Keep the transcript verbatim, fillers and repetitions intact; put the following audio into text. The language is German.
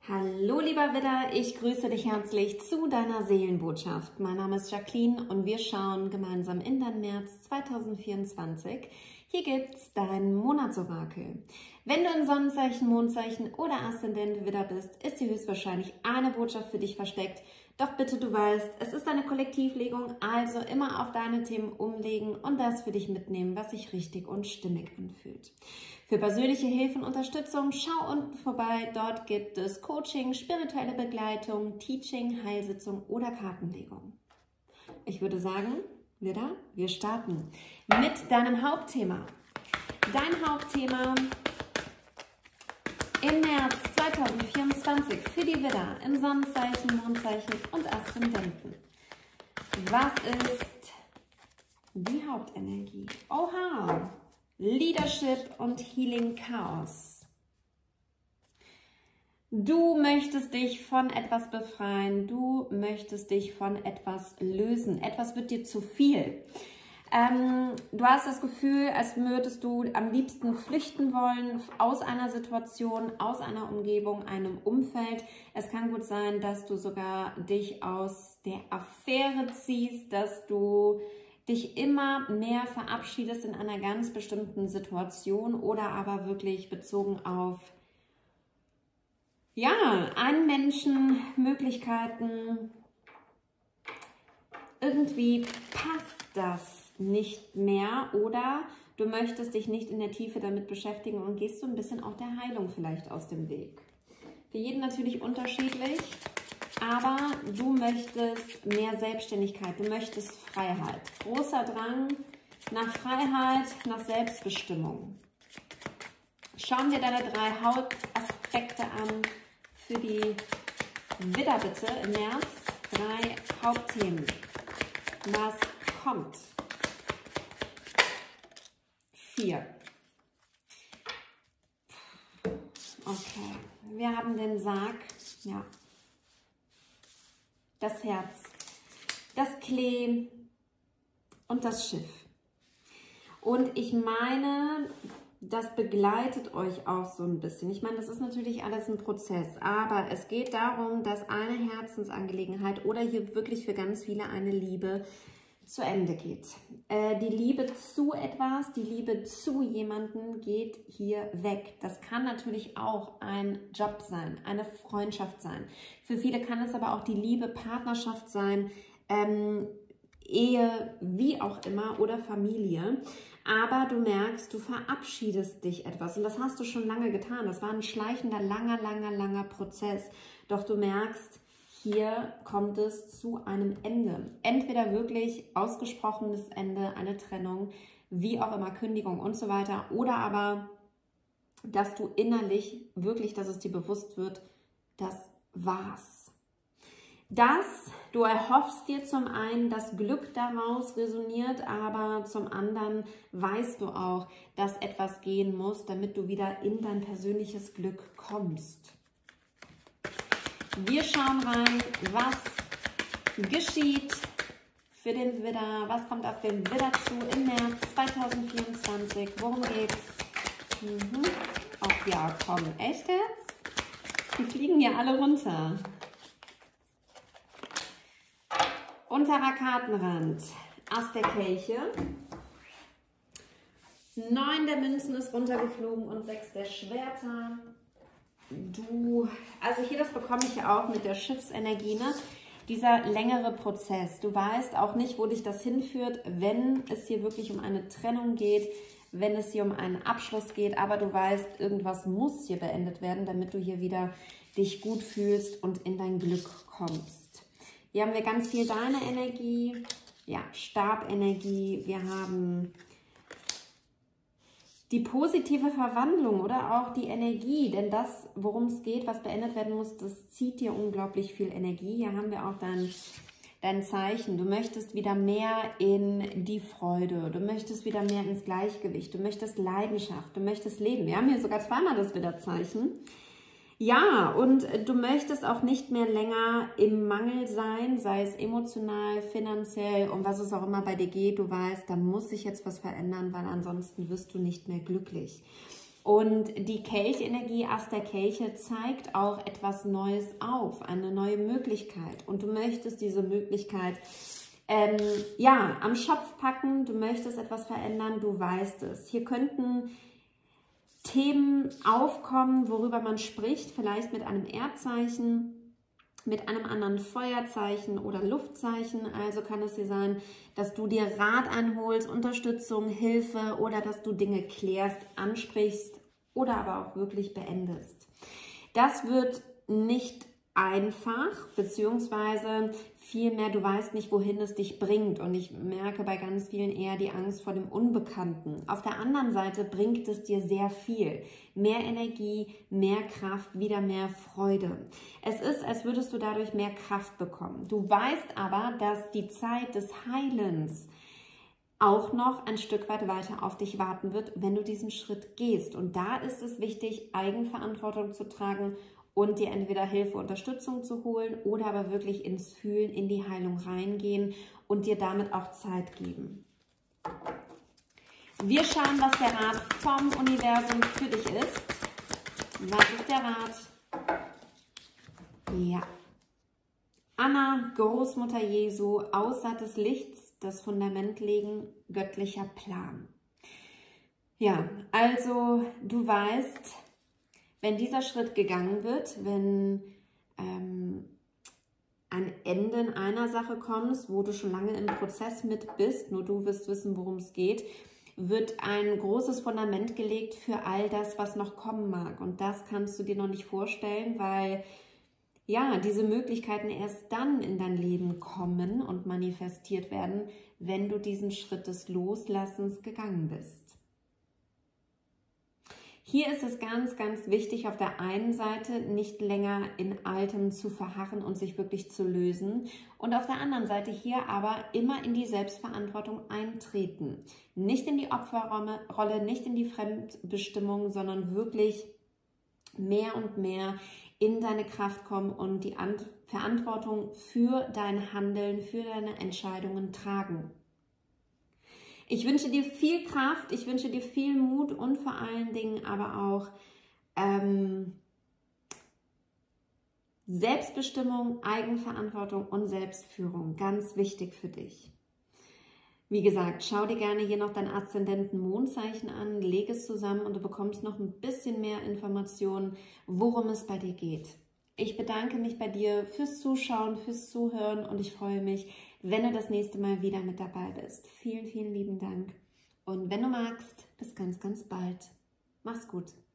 Hallo lieber Widder, ich grüße dich herzlich zu deiner Seelenbotschaft. Mein Name ist Jacqueline und wir schauen gemeinsam in den März zweitausendvierundzwanzig. Hier gibt's dein Monatsorakel. Wenn du in Sonnenzeichen, Mondzeichen oder Aszendent Widder bist, ist hier höchstwahrscheinlich eine Botschaft für dich versteckt. Doch bitte, du weißt, es ist eine Kollektivlegung, also immer auf deine Themen umlegen und das für dich mitnehmen, was sich richtig und stimmig anfühlt. Für persönliche Hilfe und Unterstützung schau unten vorbei. Dort gibt es Coaching, spirituelle Begleitung, Teaching, Heilsitzung oder Kartenlegung. Ich würde sagen, Widder, wir starten mit deinem Hauptthema. Dein Hauptthema im März zweitausendvierundzwanzig für die Widder in Sonnenzeichen, Mondzeichen und Aszendenten. Was ist die Hauptenergie? Oha! Leadership und Healing Chaos. Du möchtest dich von etwas befreien, du möchtest dich von etwas lösen. Etwas wird dir zu viel. Ähm, du hast das Gefühl, als würdest du am liebsten flüchten wollen aus einer Situation, aus einer Umgebung, einem Umfeld. Es kann gut sein, dass du sogar dich aus der Affäre ziehst, dass du dich immer mehr verabschiedest in einer ganz bestimmten Situation oder aber wirklich bezogen auf ja, einen Menschen, Möglichkeiten. Irgendwie passt das nicht mehr oder du möchtest dich nicht in der Tiefe damit beschäftigen und gehst so ein bisschen auch der Heilung vielleicht aus dem Weg. Für jeden natürlich unterschiedlich. Aber du möchtest mehr Selbstständigkeit, du möchtest Freiheit. Großer Drang nach Freiheit, nach Selbstbestimmung. Schauen wir deine drei Hauptaspekte an für die Widder bitte im März. Drei Hauptthemen. Was kommt? Vier. Okay, wir haben den Sarg, ja. Das Herz, das Klee und das Schiff. Und ich meine, das begleitet euch auch so ein bisschen. Ich meine, das ist natürlich alles ein Prozess, aber es geht darum, dass eine Herzensangelegenheit oder hier wirklich für ganz viele eine Liebe zu Ende geht. Äh, die Liebe zu etwas, die Liebe zu jemandem geht hier weg. Das kann natürlich auch ein Job sein, eine Freundschaft sein. Für viele kann es aber auch die Liebe, Partnerschaft sein, ähm, Ehe, wie auch immer oder Familie. Aber du merkst, du verabschiedest dich etwas und das hast du schon lange getan. Das war ein schleichender, langer, langer, langer Prozess. Doch du merkst, hier kommt es zu einem Ende. Entweder wirklich ausgesprochenes Ende, eine Trennung, wie auch immer, Kündigung und so weiter. Oder aber, dass du innerlich wirklich, dass es dir bewusst wird, das war's. Das, du erhoffst dir zum einen, dass Glück daraus resoniert, aber zum anderen weißt du auch, dass etwas gehen muss, damit du wieder in dein persönliches Glück kommst. Wir schauen rein, was geschieht für den Widder, was kommt auf den Widder zu im März zweitausendvierundzwanzig, worum geht's? Mhm. Ach ja, komm, echt jetzt? Die fliegen ja alle runter. Unterer Kartenrand, Ass der Kelche, neun der Münzen ist runtergeflogen und sechs der Schwerter. Du, also hier, das bekomme ich ja auch mit der Schiffsenergie, ne? Dieser längere Prozess. Du weißt auch nicht, wo dich das hinführt, wenn es hier wirklich um eine Trennung geht, wenn es hier um einen Abschluss geht, aber du weißt, irgendwas muss hier beendet werden, damit du hier wieder dich gut fühlst und in dein Glück kommst. Hier haben wir ganz viel deine Energie, ja, Stabenergie, wir haben die positive Verwandlung oder auch die Energie, denn das, worum es geht, was beendet werden muss, das zieht dir unglaublich viel Energie. Hier haben wir auch dein, dein Zeichen. Du möchtest wieder mehr in die Freude, du möchtest wieder mehr ins Gleichgewicht, du möchtest Leidenschaft, du möchtest Leben. Wir haben hier sogar zweimal das Widderzeichen. Ja, und du möchtest auch nicht mehr länger im Mangel sein, sei es emotional, finanziell, um was es auch immer bei dir geht. Du weißt, da muss sich jetzt was verändern, weil ansonsten wirst du nicht mehr glücklich. Und die Kelchenergie, Ast der Kelche, zeigt auch etwas Neues auf, eine neue Möglichkeit. Und du möchtest diese Möglichkeit ähm, ja, am Schopf packen, du möchtest etwas verändern, du weißt es. Hier könnten Themen aufkommen, worüber man spricht, vielleicht mit einem Erdzeichen, mit einem anderen Feuerzeichen oder Luftzeichen. Also kann es hier sein, dass du dir Rat einholst, Unterstützung, Hilfe oder dass du Dinge klärst, ansprichst oder aber auch wirklich beendest. Das wird nicht einfach, beziehungsweise vielmehr, du weißt nicht, wohin es dich bringt. Und ich merke bei ganz vielen eher die Angst vor dem Unbekannten. Auf der anderen Seite bringt es dir sehr viel. Mehr Energie, mehr Kraft, wieder mehr Freude. Es ist, als würdest du dadurch mehr Kraft bekommen. Du weißt aber, dass die Zeit des Heilens auch noch ein Stück weit weiter auf dich warten wird, wenn du diesen Schritt gehst. Und da ist es wichtig, Eigenverantwortung zu tragen und dir entweder Hilfe, Unterstützung zu holen oder aber wirklich ins Fühlen, in die Heilung reingehen und dir damit auch Zeit geben. Wir schauen, was der Rat vom Universum für dich ist. Was ist der Rat? Ja. Anna, Großmutter Jesu, Aussaat des Lichts, das Fundament legen, göttlicher Plan. Ja, also du weißt, wenn dieser Schritt gegangen wird, wenn ähm, ein Ende in einer Sache kommt, wo du schon lange im Prozess mit bist, nur du wirst wissen, worum es geht, wird ein großes Fundament gelegt für all das, was noch kommen mag. Und das kannst du dir noch nicht vorstellen, weil ja, diese Möglichkeiten erst dann in dein Leben kommen und manifestiert werden, wenn du diesen Schritt des Loslassens gegangen bist. Hier ist es ganz, ganz wichtig, auf der einen Seite nicht länger in Altem zu verharren und sich wirklich zu lösen und auf der anderen Seite hier aber immer in die Selbstverantwortung eintreten. Nicht in die Opferrolle, nicht in die Fremdbestimmung, sondern wirklich mehr und mehr in deine Kraft kommen und die Verantwortung für dein Handeln, für deine Entscheidungen tragen. Ich wünsche dir viel Kraft, ich wünsche dir viel Mut und vor allen Dingen aber auch ähm, Selbstbestimmung, Eigenverantwortung und Selbstführung. Ganz wichtig für dich. Wie gesagt, schau dir gerne hier noch dein Aszendenten-Mondzeichen an, leg es zusammen und du bekommst noch ein bisschen mehr Informationen, worum es bei dir geht. Ich bedanke mich bei dir fürs Zuschauen, fürs Zuhören und ich freue mich, wenn du das nächste Mal wieder mit dabei bist. Vielen, vielen lieben Dank und wenn du magst, bis ganz, ganz bald. Mach's gut.